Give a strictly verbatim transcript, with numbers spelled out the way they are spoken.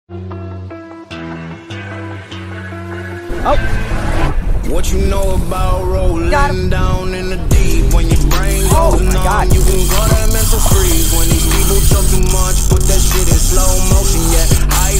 Oh. What you know about rolling down in the